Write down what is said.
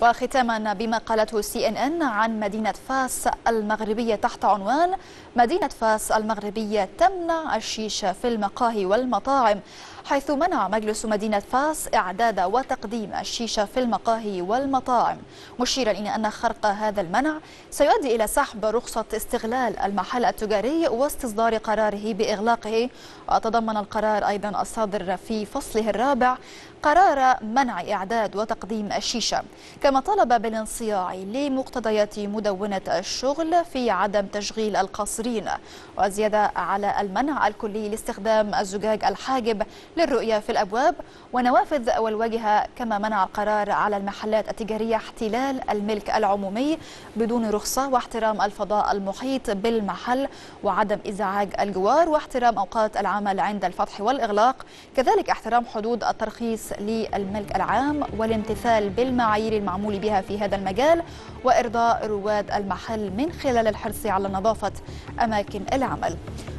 وختاما بما قالته CNN عن مدينة فاس المغربية تحت عنوان: مدينة فاس المغربية تمنع الشيشة في المقاهي والمطاعم، حيث منع مجلس مدينة فاس إعداد وتقديم الشيشة في المقاهي والمطاعم، مشيرا إلى أن خرق هذا المنع سيؤدي إلى سحب رخصة استغلال المحل التجاري واستصدار قراره بإغلاقه. وتضمن القرار أيضا الصادر في فصله الرابع قرار منع إعداد وتقديم الشيشة، كما طلب بالانصياع لمقتضيات مدونة الشغل في عدم تشغيل القاصرين، وزيادة على المنع الكلي لاستخدام الزجاج الحاجب للرؤية في الأبواب ونوافذ والواجهة، كما منع القرار على المحلات التجارية احتلال الملك العمومي بدون رخصة، واحترام الفضاء المحيط بالمحل وعدم إزعاج الجوار، واحترام أوقات العمل عند الفتح والإغلاق، كذلك احترام حدود الترخيص للملك العام والامتثال بالمعايير المعمول بها في هذا المجال، وإرضاء رواد المحل من خلال الحرص على نظافة أماكن العمل.